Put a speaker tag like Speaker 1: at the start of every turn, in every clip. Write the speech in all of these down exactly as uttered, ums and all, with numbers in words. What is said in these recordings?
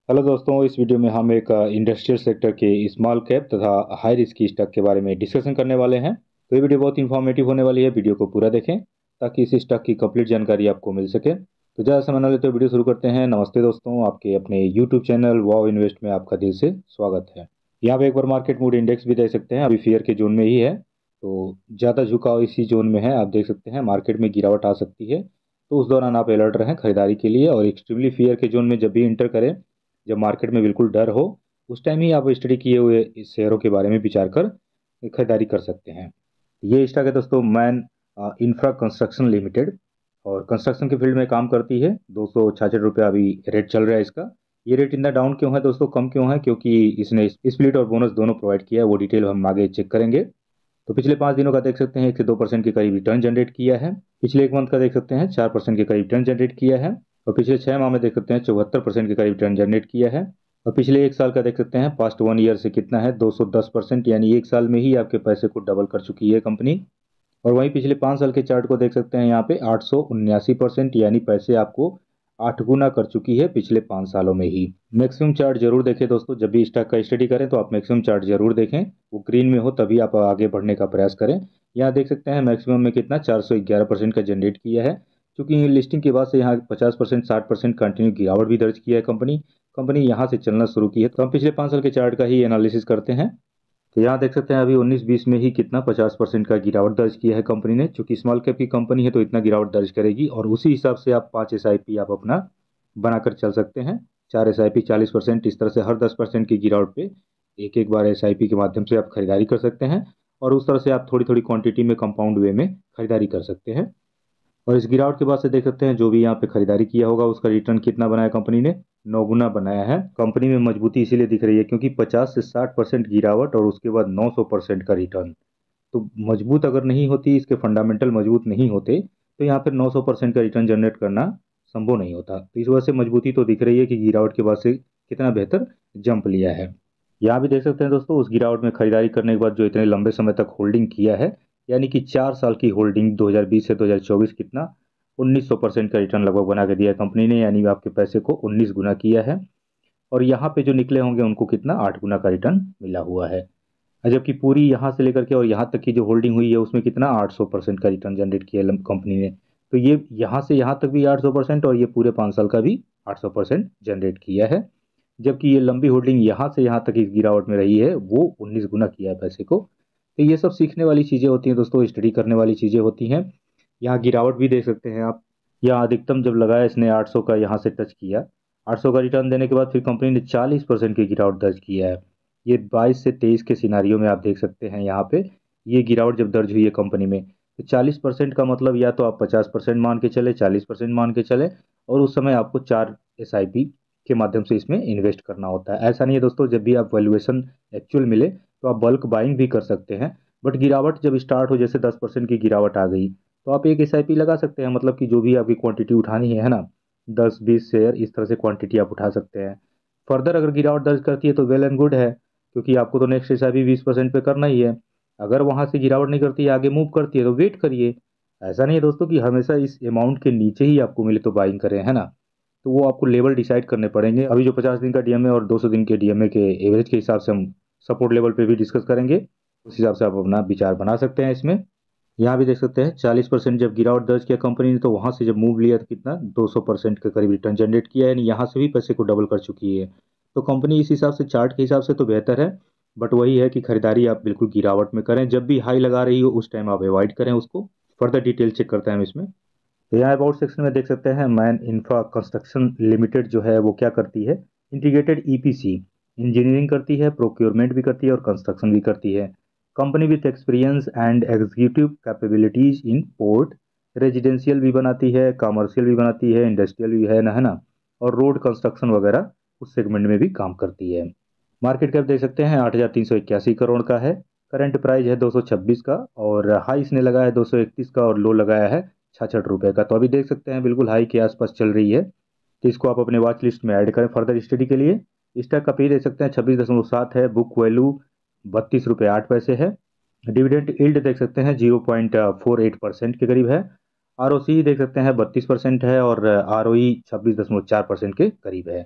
Speaker 1: Hello दोस्तों, इस video में हम एक इंडस्ट्रियल सेक्टर के स्मॉल कैप तथा हाई रिस्क स्टॉक के बारे में डिस्कशन करने वाले हैं। तो ये वीडियो बहुत इंफॉर्मेटिव होने वाली है। वीडियो को पूरा देखें ताकि इस स्टॉक की कंप्लीट जानकारी आपको मिल सके। तो ज़्यादा समय न लेते हुए वीडियो शुरू करते हैं। नमस्ते दोस्तों, आपके अपने यूट्यूब चैनल वाव इन्वेस्ट में आपका दिल से स्वागत है। यहाँ पे एक बार मार्केट मूड इंडेक्स भी देख सकते हैं, अभी फेयर के जोन में ही है, तो ज़्यादा झुकाव इसी जोन में है। आप देख सकते हैं मार्केट में गिरावट आ सकती है, तो उस दौरान आप अलर्ट रहें खरीदारी के लिए। और एक्सट्रीमली फेयर के जोन में जब भी इंटर करें, जब मार्केट में बिल्कुल डर हो, उस टाइम ही आप स्टडी किए हुए इस शेयरों के बारे में विचार कर खरीदारी कर सकते हैं। ये स्टॉक है दोस्तों मैन इंफ्रा कंस्ट्रक्शन लिमिटेड, और कंस्ट्रक्शन के फील्ड में काम करती है। दो सौ छाछठ रुपये अभी रेट चल रहा है इसका। ये रेट इतना डाउन क्यों है दोस्तों, कम क्यों है? क्योंकि इसने स्प्लिट और बोनस दोनों प्रोवाइड किया है, वो डिटेल हम आगे चेक करेंगे। तो पिछले पाँच दिनों का देख सकते हैं एक से दो परसेंट के करीब रिटर्न जनरेट किया है। पिछले एक मंथ का देख सकते हैं चार परसेंट के करीब रिटर्न जनरेट किया है। और पिछले छह माह में देख सकते हैं चौहत्तर परसेंट के करीब रिटर्न जनरेट किया है। और पिछले एक साल का देख सकते हैं पास्ट वन ईयर से कितना है, दो सौ दस परसेंट, यानी एक साल में ही आपके पैसे को डबल कर चुकी है कंपनी। और वहीं पिछले पाँच साल के चार्ट को देख सकते हैं यहाँ पे आठ सौ उन्यासी परसेंट, यानी पैसे आपको आठ गुना कर चुकी है पिछले पाँच सालों में ही। मैक्सिमम चार्ट जरूर देखें दोस्तों, जब भी स्टॉक का स्टडी करें तो आप मैक्सिमम चार्ट जरूर देखें, वो ग्रीन में हो तभी आप आगे बढ़ने का प्रयास करें। यहाँ देख सकते हैं मैक्सिमम में कितना चार सौ ग्यारह परसेंट का जनरेट किया है। क्योंकि लिस्टिंग के बाद से यहाँ पचास परसेंट साठ परसेंट कंटिन्यू गिरावट भी दर्ज किया है कंपनी कंपनी यहाँ से चलना शुरू की है। तो हम पिछले पाँच साल के चार्ट का ही एनालिसिस करते हैं। तो यहाँ देख सकते हैं अभी उन्नीस बीस में ही कितना पचास परसेंट का गिरावट दर्ज किया है कंपनी ने। चूंकि स्मॉल कैप की कंपनी है तो इतना गिरावट दर्ज करेगी, और उसी हिसाब से आप पाँच एस आई पी आप अपना बनाकर चल सकते हैं। चार एस आई पी चालीस परसेंट, इस तरह से हर दस परसेंट की गिरावट पे एक एक बार एस आई पी के माध्यम से आप खरीदारी कर सकते हैं। और उस तरह से आप थोड़ी थोड़ी क्वांटिटी में कंपाउंड वे में खरीदारी कर सकते हैं। और इस गिरावट के बाद से देख सकते हैं जो भी यहाँ पे खरीदारी किया होगा उसका रिटर्न कितना बनाया कंपनी ने, नौ गुना बनाया है। कंपनी में मजबूती इसीलिए दिख रही है क्योंकि पचास से साठ परसेंट गिरावट और उसके बाद नौ सौ परसेंट का रिटर्न। तो मजबूत अगर नहीं होती, इसके फंडामेंटल मजबूत नहीं होते, तो यहाँ पर नौ सौ परसेंट का रिटर्न जनरेट करना संभव नहीं होता। तो इस वजह से मजबूती तो दिख रही है कि गिरावट के बाद से कितना बेहतर जंप लिया है। यहाँ भी देख सकते हैं दोस्तों, उस गिरावट में खरीदारी करने के बाद जो इतने लंबे समय तक होल्डिंग किया है, यानी कि चार साल की होल्डिंग दो हज़ार बीस से दो हज़ार चौबीस कितना उन्नीस सौ परसेंट का रिटर्न लगभग बना के दिया है कंपनी ने, यानी आपके पैसे को उन्नीस गुना किया है। और यहाँ पे जो निकले होंगे उनको कितना आठ गुना का रिटर्न मिला हुआ है। जबकि पूरी यहाँ से लेकर के और यहाँ तक की जो होल्डिंग हुई है उसमें कितना आठ सौ परसेंट का रिटर्न जनरेट किया है कंपनी ने। तो ये यहाँ से यहाँ तक भी आठ सौ परसेंट और ये पूरे पाँच साल का भी आठ सौ परसेंट जनरेट किया है। जबकि ये लंबी होल्डिंग यहाँ से यहाँ तक इस गिरावट में रही है, वो उन्नीस गुना किया है पैसे को। तो ये सब सीखने वाली चीज़ें होती हैं दोस्तों, स्टडी करने वाली चीज़ें होती हैं। यहाँ गिरावट भी देख सकते हैं आप। यहाँ अधिकतम जब लगाया इसने आठ सौ का यहाँ से टच किया, आठ सौ का रिटर्न देने के बाद फिर कंपनी ने चालीस परसेंट की गिरावट दर्ज किया है। ये बाईस से तेईस के सिनारियों में आप देख सकते हैं यहाँ पे ये गिरावट जब दर्ज हुई है कंपनी में, तो चालीस परसेंट का मतलब या तो आप पचास परसेंट मान के चले, चालीस परसेंट मान के चले, और उस समय आपको चार एस आई पी के माध्यम से इसमें इन्वेस्ट करना होता है। ऐसा नहीं है दोस्तों, जब भी आप वैल्यूएशन एक्चुअल मिले तो आप बल्क बाइंग भी कर सकते हैं। बट गिरावट जब स्टार्ट हो, जैसे दस परसेंट की गिरावट आ गई, तो आप एक एस आई पी लगा सकते हैं। मतलब कि जो भी आपकी क्वांटिटी उठानी है, है ना, दस बीस शेयर इस तरह से क्वांटिटी आप उठा सकते हैं। फर्दर अगर गिरावट दर्ज करती है तो वेल एंड गुड है, क्योंकि आपको तो नेक्स्ट एस आई पी बीस परसेंट पे करना ही है। अगर वहाँ से गिरावट नहीं करती है, आगे मूव करती है, तो वेट करिए। ऐसा नहीं है दोस्तों कि हमेशा इस अमाउंट के नीचे ही आपको मिले तो बाइंग करें, है ना। तो वो आपको लेवल डिसाइड करने पड़ेंगे। अभी जो पचास दिन का डी एम ए और दो सौ दिन के डी एम ए के एवरेज के हिसाब से हम सपोर्ट लेवल पे भी डिस्कस करेंगे, उस हिसाब से आप अपना विचार बना सकते हैं इसमें। यहाँ भी देख सकते हैं चालीस परसेंट जब गिरावट दर्ज किया कंपनी ने, तो वहाँ से जब मूव लिया तो कितना दो सौ परसेंट के करीब रिटर्न जनरेट किया है, यानी यहाँ से भी पैसे को डबल कर चुकी है। तो कंपनी इस हिसाब से चार्ट के हिसाब से तो बेहतर है। बट वही है कि खरीदारी आप बिल्कुल गिरावट में करें, जब भी हाई लगा रही हो उस टाइम आप अवॉइड करें उसको। फर्दर डिटेल चेक करते हैं हम इसमें। तो यहाँ अबाउट सेक्शन में देख सकते हैं मैन इंफ्रा कंस्ट्रक्शन लिमिटेड जो है वो क्या करती है, integrated E P C, engineering करती है, प्रोक्योरमेंट भी करती है और कंस्ट्रक्शन भी करती है। Company with experience and executive capabilities in port, residential भी बनाती है, कमर्शियल भी बनाती है, इंडस्ट्रियल भी है ना, है ना, और रोड कंस्ट्रक्शन वगैरह उस सेगमेंट में भी काम करती है। मार्केट कैप देख सकते हैं आठ हज़ार तीन सौ इक्यासी करोड़ का है। करंट प्राइस है दो सौ छब्बीस का, और हाई इसने लगाया है दो सौ इकतीस का, और लो लगाया है छाछठ रुपये का। तो अभी देख सकते हैं बिल्कुल हाई के आसपास चल रही है। तो इसको आप अपने वॉच लिस्ट में ऐड करें फर्दर स्टडी के लिए। स्टॉक का पे देख सकते हैं छब्बीस दशमलव सात है, बुक वैल्यू बत्तीस रुपये आठ पैसे है। डिविडेंड यील्ड देख सकते हैं zero point four eight percent के करीब है। आर ओ सी देख सकते हैं बत्तीस परसेंट है, और आर ओ ई छब्बीस दशमलव चार परसेंट के करीब है।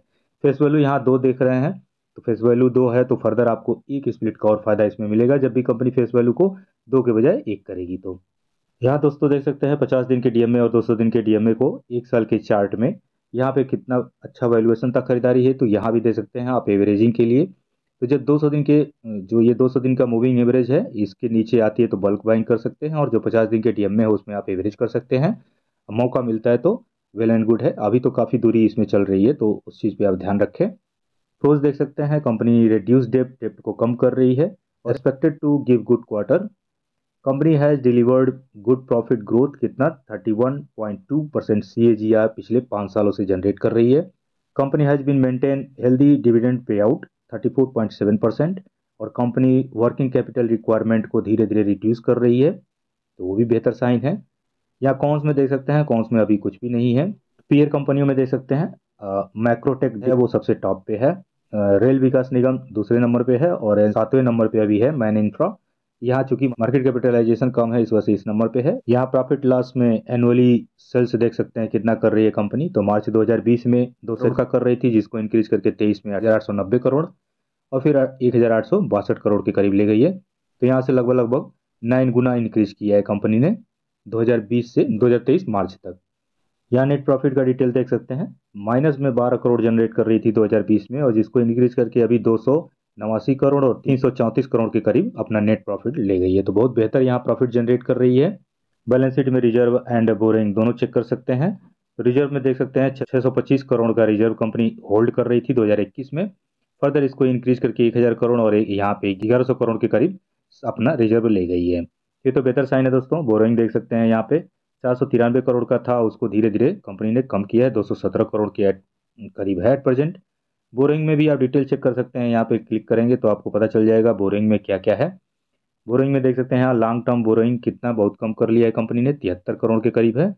Speaker 1: फेस वैल्यू यहाँ दो देख रहे हैं, तो फेस वैल्यू दो है तो फर्दर आपको एक स्प्लिट का और फायदा इसमें मिलेगा जब भी कंपनी फेस वैल्यू को दो के बजाय एक करेगी। तो यहाँ दोस्तों देख सकते हैं पचास दिन के डीएमए और दो सौ दिन के डीएमए को एक साल के चार्ट में यहाँ पे कितना अच्छा वैल्यूएशन तक खरीदारी है, तो यहाँ भी दे सकते हैं आप एवरेजिंग के लिए। तो जब दो सौ दिन के जो ये दो सौ दिन का मूविंग एवरेज है इसके नीचे आती है तो बल्क बाइंग कर सकते हैं, और जो पचास दिन के डीएमए है उसमें आप एवरेज कर सकते हैं। मौका मिलता है तो वेल एंड गुड है। अभी तो काफ़ी दूरी इसमें चल रही है तो उस चीज़ पे आप ध्यान रखें। प्रोज देख सकते हैं कंपनी रिड्यूस डेप्ट डेप्ट को कम कर रही है, expected to give good quarter. Company has delivered good profit growth कितना इकतीस पॉइंट दो परसेंट सीएजीआर पिछले पाँच सालों से जनरेट कर रही है। Company has been maintain healthy dividend pay out चौंतीस पॉइंट सात परसेंट, और कंपनी वर्किंग कैपिटल रिक्वायरमेंट को धीरे धीरे रिड्यूस कर रही है, तो वो भी बेहतर साइन है। यहाँ कॉन्स में देख सकते हैं, कॉन्स में अभी कुछ भी नहीं है। पीयर कंपनियों में देख सकते हैं मैक्रोटेक है वो सबसे टॉप पे है, रेल विकास निगम दूसरे नंबर पे है, और सातवें नंबर पे अभी है मैन इंफ्रा। यहाँ चूंकि मार्केट कैपिटलाइजेशन कम है इस वजह से इस नंबर पे है। यहाँ प्रॉफिट लॉस में एनुअली सेल्स देख सकते हैं कितना कर रही है कंपनी, तो मार्च दो हज़ार बीस में दो सौ का कर रही थी जिसको इंक्रीज करके तेईस में हजार आठ सौ नब्बे करोड़ और फिर एक हजार आठ सौ बासठ करोड़ के करीब ले गई है। तो यहाँ से लगभग लगभग नाइन गुना इंक्रीज किया है कंपनी ने दो हज़ार बीस से दो हज़ार तेईस मार्च तक। यहाँ नेट प्रॉफिट का डिटेल देख सकते हैं, माइनस में बारह करोड़ जनरेट कर रही थी दो हज़ार बीस में, और जिसको इंक्रीज करके अभी दो सौ नवासी करोड़ और तीन सौ चौंतीस करोड़ के करीब अपना नेट प्रॉफिट ले गई है, तो बहुत बेहतर यहाँ प्रॉफिट जनरेट कर रही है। बैलेंस शीट में रिजर्व एंड बोरिंग दोनों चेक कर सकते हैं। रिजर्व में देख सकते हैं छह सौ पच्चीस करोड़ का रिजर्व कंपनी होल्ड कर रही थी दो हज़ार इक्कीस में, फर्दर इसको इंक्रीज करके एक हजार करोड़ और यहाँ पे ग्यारह सौ करोड़ के करीब अपना रिजर्व ले गई है, ये तो बेहतर साइन है दोस्तों। बोरोइंग देख सकते हैं यहाँ पे चार सौ तिरानवे करोड़ का था, उसको धीरे धीरे कंपनी ने कम किया है, दो सौ सत्रह करोड़ के करीब है एट प्रेजेंट। बोरिंग में भी आप डिटेल चेक कर सकते हैं, यहाँ पे क्लिक करेंगे तो आपको पता चल जाएगा बोरिंग में क्या क्या है। बोरिंग में देख सकते हैं यहाँ लॉन्ग टर्म बोरिंग कितना बहुत कम कर लिया है कंपनी ने, तिहत्तर करोड़ के करीब है।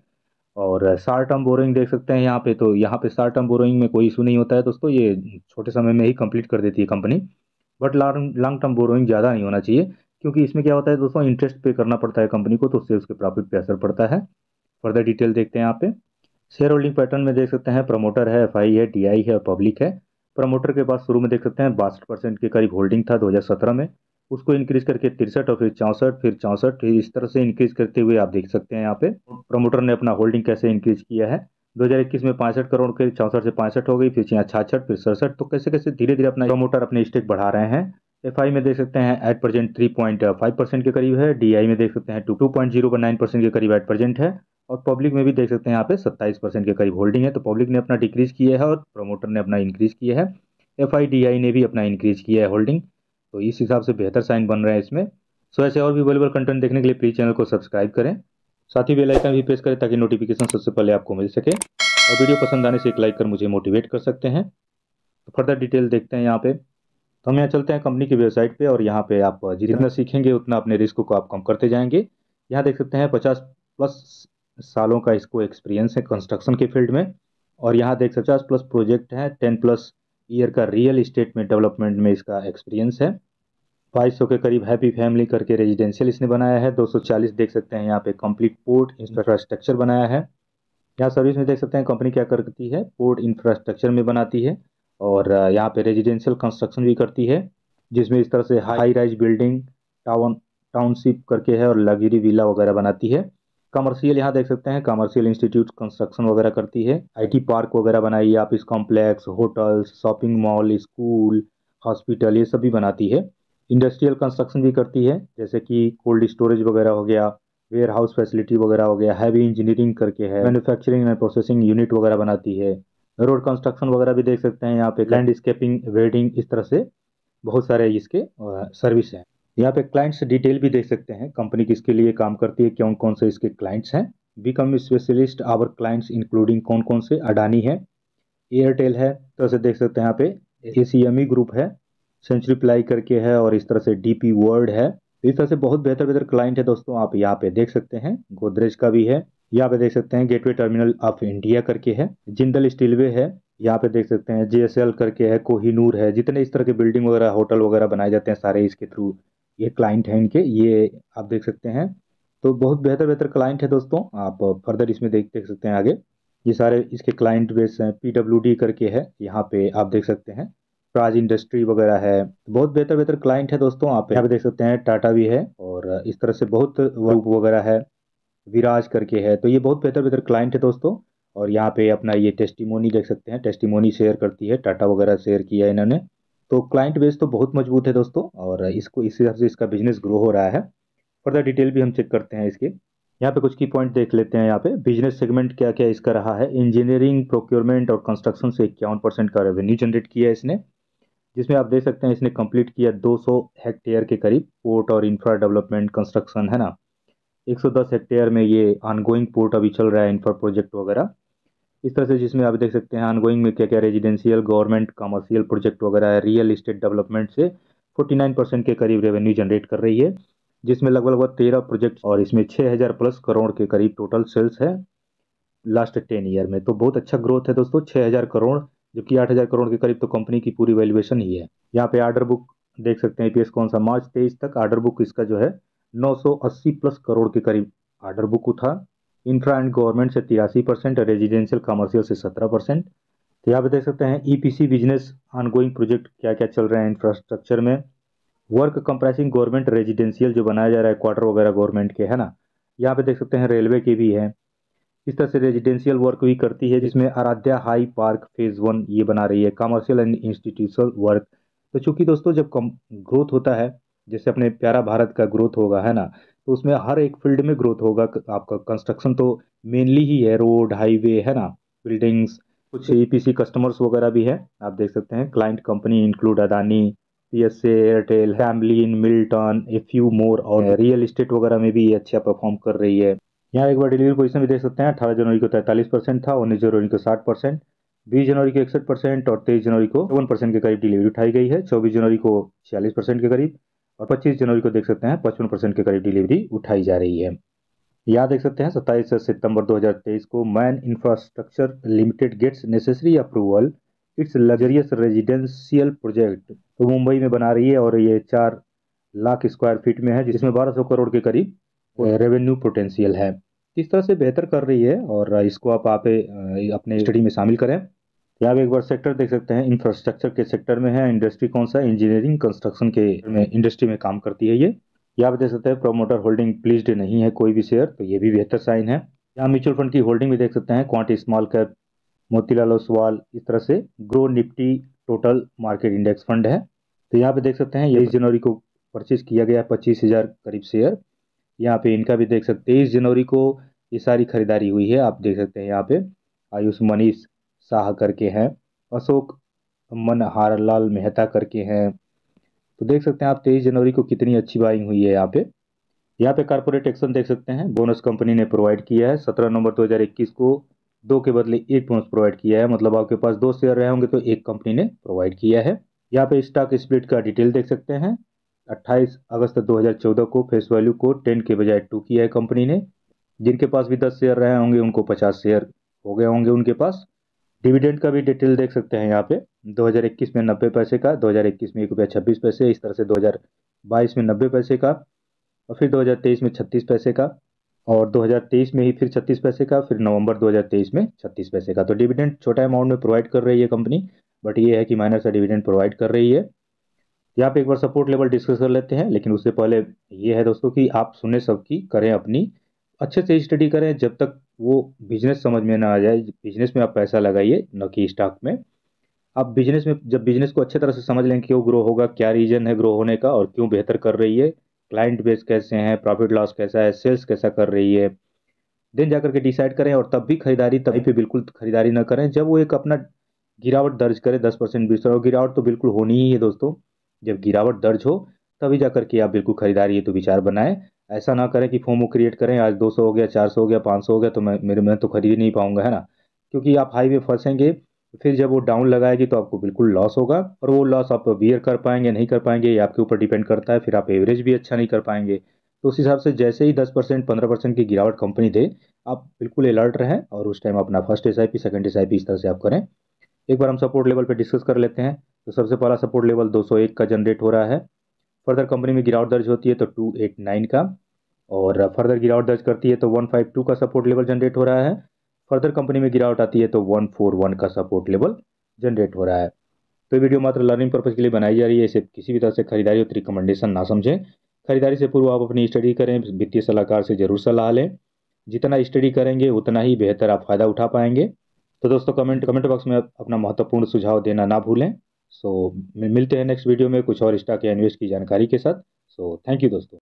Speaker 1: और शॉर्ट टर्म बोरिंग देख सकते हैं यहाँ पे, तो यहाँ पे शॉर्ट टर्म बोरिंग में कोई इशू नहीं होता है दोस्तों, ये छोटे समय में ही कंप्लीट कर देती है company. But long long term borrowing ज़्यादा नहीं होना चाहिए, क्योंकि इसमें क्या होता है दोस्तों इंटरेस्ट पे करना पड़ता है कंपनी को, तो उससे उसके प्रॉफिट पे असर पड़ता है। फर्दर डिटेल देखते हैं यहाँ पे। शेयर होल्डिंग पैटर्न में देख सकते हैं प्रमोटर है, एफआई है, टीआई है और पब्लिक है। प्रमोटर के पास शुरू में देख सकते हैं बासठ परसेंट के करीब होल्डिंग था दो हज़ार सत्रह में, उसको इंक्रीज करके तिरसठ और फिर चौंसठ फिर चौंसठ इस तरह से इंक्रीज करते हुए आप देख सकते हैं यहाँ पे प्रमोटर ने अपना होल्डिंग कैसे इंक्रीज किया है। दो हज़ार इक्कीस में पैंसठ करोड़ के चौंसठ से पैंसठ हो गई, फिर छियासठ फिर सड़सठ, तो कैसे कैसे धीरे धीरे अपना प्रमोटर अपने स्टेक बढ़ा रहे हैं। एफआई में देख सकते हैं at present three point five percent के करीब है, डीआई में देख सकते हैं two point zero nine percent के करीब एट प्रेजेंट है, और पब्लिक में भी देख सकते हैं यहाँ पे सत्ताईस परसेंट के करीब होल्डिंग है। तो पब्लिक ने अपना डिक्रीज किया है और प्रमोटर ने अपना इंक्रीज किया है, एफआई डीआई ने भी अपना इंक्रीज किया है होल्डिंग, तो इस हिसाब से बेहतर साइन बन रहे हैं इसमें। सो ऐसे और भी अवेलेबल कंटेंट देखने के लिए प्लीज चैनल को सब्सक्राइब करें, साथ ही बेल आइकन भी प्रेस करें ताकि नोटिफिकेशन सबसे पहले आपको मिल सके, और वीडियो पसंद आने से एक लाइक कर मुझे मोटिवेट कर सकते हैं। तो फर्दर डिटेल देखते हैं यहाँ पे। तो हम यहाँ चलते हैं कंपनी की वेबसाइट पे, और यहाँ पे आप जितना सीखेंगे उतना अपने रिस्क को आप कम करते जाएंगे। यहाँ देख सकते हैं पचास प्लस सालों का इसको एक्सपीरियंस है कंस्ट्रक्शन के फील्ड में, और यहाँ देख सकते हैं पचास प्लस प्रोजेक्ट है, टेन प्लस ईयर का रियल इस्टेट में डेवलपमेंट में इसका एक्सपीरियंस है। बाईस सौ के करीब हैप्पी फैमिली करके रेजिडेंशियल इसने बनाया है। दो सौ चालीस देख सकते हैं यहाँ पे कंप्लीट पोर्ट इंफ्रास्ट्रक्चर बनाया है। यहाँ सर्विस में देख सकते हैं कंपनी क्या करती है, पोर्ट इंफ्रास्ट्रक्चर में बनाती है, और यहाँ पे रेजिडेंशियल कंस्ट्रक्शन भी करती है, जिसमें इस तरह से high rise building town township करके है और लग्जरी विला वगैरह बनाती है। कमर्शियल यहाँ देख सकते हैं कमर्शियल इंस्टीट्यूट कंस्ट्रक्शन वगैरह करती है, आईटी पार्क वगैरह बनाई है, office complex, hotels, shopping mall, school, hospital, ये सब भी बनाती है। इंडस्ट्रियल कंस्ट्रक्शन भी करती है, जैसे कि कोल्ड स्टोरेज वगैरह हो गया, वेयर हाउस फैसिलिटी वगैरह हो गया, हैवी इंजीनियरिंग करके है, मैन्युफैक्चरिंग एंड प्रोसेसिंग यूनिट वगैरह बनाती है, रोड कंस्ट्रक्शन वगैरह भी देख सकते हैं यहाँ पे, लैंडस्केपिंग, वेडिंग, इस तरह से बहुत सारे इसके सर्विस हैं। यहाँ पे क्लाइंट्स डिटेल भी देख सकते हैं, कंपनी किसके लिए काम करती है, कौन कौन से इसके क्लाइंट्स हैं। Become specialist our clients including कौन कौन से, अडानी है, एयरटेल है, तो से देख सकते हैं यहाँ पे एसीएमई ग्रुप है, सेंचुरी प्लाई करके है, और इस तरह से डीपी वर्ल्ड है। इस तरह से बहुत बेहतर बेहतर क्लाइंट है दोस्तों, आप यहाँ पे देख सकते हैं। गोदरेज का भी है, यहाँ पे देख सकते हैं गेटवे टर्मिनल ऑफ इंडिया करके है, जिंदल स्टीलवे है, यहाँ पे देख सकते हैं जेएसएल करके है, कोहिनूर है, जितने इस तरह के बिल्डिंग वगैरह होटल वगैरह बनाए जाते हैं सारे इसके थ्रू ये क्लाइंट है इनके, ये आप देख सकते हैं। तो बहुत बेहतर बेहतर क्लाइंट है दोस्तों, आप फर्दर इसमें देख देख सकते हैं आगे। ये सारे इसके क्लाइंट बेस हैं, पी डब्ल्यू डी करके है, यहाँ पे आप देख सकते हैं। प्राज इंडस्ट्री वगैरह है, बहुत बेहतर बेहतर क्लाइंट है दोस्तों। आप यहाँ पे देख सकते हैं टाटा भी है, और इस तरह से बहुत ग्रुप वगैरह है, विराज करके है। तो ये बहुत बेहतर बेहतर क्लाइंट है दोस्तों। और यहाँ पे अपना ये टेस्टिमोनी देख सकते हैं, टेस्टिमोनी शेयर करती है, टाटा वगैरह शेयर किया है इन्होंने। तो क्लाइंट बेस तो बहुत मजबूत है दोस्तों, और इसको इस हिसाब से इसका बिजनेस ग्रो हो रहा है। फर्दर डिटेल भी हम चेक करते हैं इसके। यहाँ पे कुछ की पॉइंट देख लेते हैं। यहाँ पे बिजनेस सेगमेंट क्या क्या इसका रहा है। इंजीनियरिंग, प्रोक्योरमेंट और कंस्ट्रक्शन से इक्यावन परसेंट का रेवेन्यू जनरेट किया है इसने, जिसमें आप देख सकते हैं इसने कंप्लीट किया दो सौ हेक्टेयर के करीब पोर्ट और इंफ्रा डेवलपमेंट कंस्ट्रक्शन, है ना। एक सौ दस हेक्टेयर में ये ऑनगोइंग पोर्ट अभी चल रहा है, इंफ्रा प्रोजेक्ट वगैरह इस तरह से, जिसमें आप देख सकते हैं ऑनगोइंग में क्या क्या रेजिडेंशियल, गवर्नमेंट, कमर्शियल प्रोजेक्ट वगैरह है। रियल इस्टेट डेवलपमेंट से उनचास परसेंट के करीब रेवेन्यू जनरेट कर रही है, जिसमें लगभग लगभग तेरह प्रोजेक्ट और इसमें छः हज़ार प्लस करोड़ के करीब टोटल सेल्स है लास्ट टेन ईयर में। तो बहुत अच्छा ग्रोथ है दोस्तों, छः हज़ार करोड़, जबकि आठ हज़ार करोड़ के करीब तो कंपनी की पूरी वैल्यूएशन ही है। यहाँ पे ऑर्डर बुक देख सकते हैं, ईपीएस कौन सा, मार्च तेईस तक ऑर्डर बुक इसका जो है नौ सौ अस्सी प्लस करोड़ के करीब ऑर्डर बुक था। इंफ्रा एंड गवर्नमेंट से तिरासी परसेंट, रेजिडेंशियल कमर्शियल से सत्रह परसेंट। तो यहाँ पे देख सकते हैं ईपीसी बिजनेस ऑनगोइंग प्रोजेक्ट क्या क्या चल रहे हैं इंफ्रास्ट्रक्चर में। वर्क कंप्रेसिंग गवर्नमेंट रेजिडेंशियल जो बनाया जा रहा है, क्वार्टर वगैरह गवर्नमेंट के, है ना। यहाँ पे देख सकते हैं रेलवे के भी है। इस तरह से रेजिडेंशियल वर्क भी करती है, जिसमें Aaradhya high park phase one ये बना रही है। Commercial and institutional work. तो चूंकि दोस्तों जब कम ग्रोथ होता है, जैसे अपने प्यारा भारत का ग्रोथ होगा, है ना, तो उसमें हर एक फील्ड में ग्रोथ होगा। आपका कंस्ट्रक्शन तो मेनली ही है, रोड, हाईवे, है ना, बिल्डिंग्स, कुछ ईपीसी कस्टमर्स वगैरह भी है। आप देख सकते हैं client company include Adani, PSA, Airtel, family, Milton, a few more. और रियल इस्टेट वगैरह में भी ये अच्छा परफॉर्म कर रही है। यहाँ एक बार डिलीवरी पोजीशन भी देख सकते हैं। अठारह जनवरी को तैंतालीस परसेंट था, उन्नीस जनवरी को साठ परसेंट, बीस जनवरी को इकसठ परसेंट और तेईस जनवरी को चौवन परसेंट के करीब डिलीवरी उठाई गई है। चौबीस जनवरी को छियालीस परसेंट के करीब, और पच्चीस जनवरी को देख सकते हैं पचपन परसेंट के करीब डिलीवरी उठाई जा रही है। यहाँ देख सकते हैं सत्ताईस सितंबर दो हज़ार तेईस को man infrastructure limited gets necessary approval it's luxurious residential project. तो मुंबई में बना रही है, और ये चार लाख स्क्वायर फीट में है, जिसमें बारह सौ करोड़ के करीब रेवेन्यू पोटेंशियल है। इस तरह से बेहतर कर रही है, और इसको आप, आप अपने स्टडी में शामिल करें। यहाँ पे एक बार सेक्टर देख सकते हैं, इंफ्रास्ट्रक्चर के सेक्टर में है। इंडस्ट्री कौन सा, इंजीनियरिंग कंस्ट्रक्शन के में इंडस्ट्री में काम करती है ये। यहाँ पे देख सकते हैं प्रोमोटर होल्डिंग प्लीज्ड नहीं है कोई भी शेयर, तो ये भी बेहतर साइन है। यहाँ म्यूचुअल फंड की होल्डिंग भी देख सकते हैं, quant small cap, Motilal Oswal, इस तरह से Groww Nifty total market index fund है। तो यहाँ पे देख सकते हैं तेईस जनवरी को परचेज किया गया है पच्चीस हजार करीब शेयर। यहाँ पे इनका भी देख सकते हैं तेईस जनवरी को ये सारी खरीदारी हुई है। आप देख सकते हैं यहाँ पे आयुष मनीष शाह करके हैं, अशोक मनहारलाल मेहता करके हैं। तो देख सकते हैं आप तेईस जनवरी को कितनी अच्छी बाइंग हुई है यहाँ पे। यहाँ पे कारपोरेट एक्शन देख सकते हैं, बोनस कंपनी ने प्रोवाइड किया है। सत्रह नवंबर दो हज़ार इक्कीस को दो के बदले एक बोनस प्रोवाइड किया है, मतलब आपके पास दो शेयर रहे होंगे तो एक कंपनी ने प्रोवाइड किया है। यहाँ पे स्टॉक स्प्लिट का डिटेल देख सकते हैं। अट्ठाईस अगस्त दो हज़ार चौदह को फेस वैल्यू को टेन के बजाय टू किया है कंपनी ने। जिनके पास भी दस शेयर रहे होंगे उनको पचास शेयर हो गए होंगे उनके पास। डिविडेंड का भी डिटेल देख सकते हैं यहाँ पे, दो हज़ार इक्कीस में नब्बे पैसे का, दो हज़ार इक्कीस में एक रुपया छब्बीस पैसे, इस तरह से दो हज़ार बाईस में नब्बे पैसे का, और फिर दो हज़ार तेईस में छत्तीस पैसे का, और दो हज़ार तेईस में ही फिर छत्तीस पैसे का, फिर नवंबर दो हज़ार तेईस में छत्तीस पैसे का। तो डिविडेंड छोटा अमाउंट में प्रोवाइड कर रही है कंपनी, बट ये है कि माइनर सा डिविडेंड प्रोवाइड कर रही है। यहाँ पे एक बार सपोर्ट लेवल डिस्कस कर लेते हैं, लेकिन उससे पहले ये है दोस्तों कि आप सुने सबकी, करें अपनी, अच्छे से स्टडी करें। जब तक वो बिजनेस समझ में ना आ जाए, बिजनेस में आप पैसा लगाइए, न कि स्टॉक में। आप बिजनेस में जब बिजनेस को अच्छे तरह से समझ लें, क्यों ग्रो होगा, क्या रीजन है ग्रो होने का, और क्यों बेहतर कर रही है, क्लाइंट बेस कैसे हैं, प्रॉफिट लॉस कैसा है, सेल्स कैसा कर रही है, देन जाकर के डिसाइड करें। और तब भी खरीदारी, तभी पे बिल्कुल खरीदारी ना करें जब वो एक अपना गिरावट दर्ज करे दस परसेंट बीस, और गिरावट तो बिल्कुल होनी ही है दोस्तों। जब गिरावट दर्ज हो तभी जाकर के आप बिल्कुल खरीदारी तो विचार बनाएं। ऐसा ना करें कि फोमो क्रिएट करें, आज दो सौ हो गया, चार सौ हो गया, पाँच सौ हो गया, तो मैं मेरे मैं तो खरीद नहीं पाऊंगा, है ना। क्योंकि आप हाई में फंसेंगे, फिर जब वो डाउन लगाएगी तो आपको बिल्कुल लॉस होगा, और वो लॉस आप बियर कर पाएंगे नहीं कर पाएंगे ये आपके ऊपर डिपेंड करता है। फिर आप एवरेज भी अच्छा नहीं कर पाएंगे। तो उस हिसाब से जैसे ही दस परसेंट पंद्रह परसेंट की गिरावट कंपनी दे, आप बिल्कुल अलर्ट रहें, और उस टाइम अपना first S I P, second S I P इस तरह से आप करें। एक बार हम सपोर्ट लेवल पे डिस्कस कर लेते हैं। तो सबसे पहला सपोर्ट लेवल दो सौ एक का जनरेट हो रहा है। फर्दर कंपनी में गिरावट दर्ज होती है तो दो सौ नवासी का, और फर्दर गिरावट दर्ज करती है तो एक सौ बावन का सपोर्ट लेवल जनरेट हो रहा है। फर्दर कंपनी में गिरावट आती है तो वन फोर वन का सपोर्ट लेवल जनरेट हो रहा है। तो वीडियो मात्र लर्निंग पर्पज के लिए बनाई जा रही है, इसे किसी भी तरह से खरीदारी और रिकमेंडेशन ना समझें। खरीदारी से पूर्व आप अपनी स्टडी करें, वित्तीय सलाहकार से जरूर सलाह लें। जितना स्टडी करेंगे उतना ही बेहतर आप फायदा उठा पाएंगे। तो दोस्तों कमेंट कमेंट बॉक्स में अपना महत्वपूर्ण सुझाव देना ना भूलें। सो मिलते हैं नेक्स्ट वीडियो में कुछ और स्टॉक या इन्वेस्ट की जानकारी के साथ। सो थैंक यू दोस्तों।